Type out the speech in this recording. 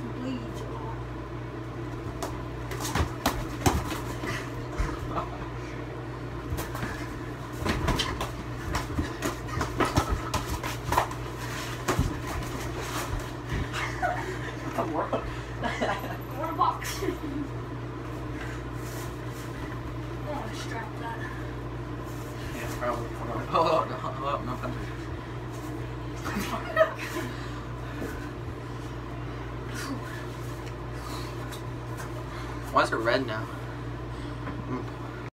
bleeds a lot. What a box. I want to strap that. Yeah, probably. Hold on, no, Why is it red now?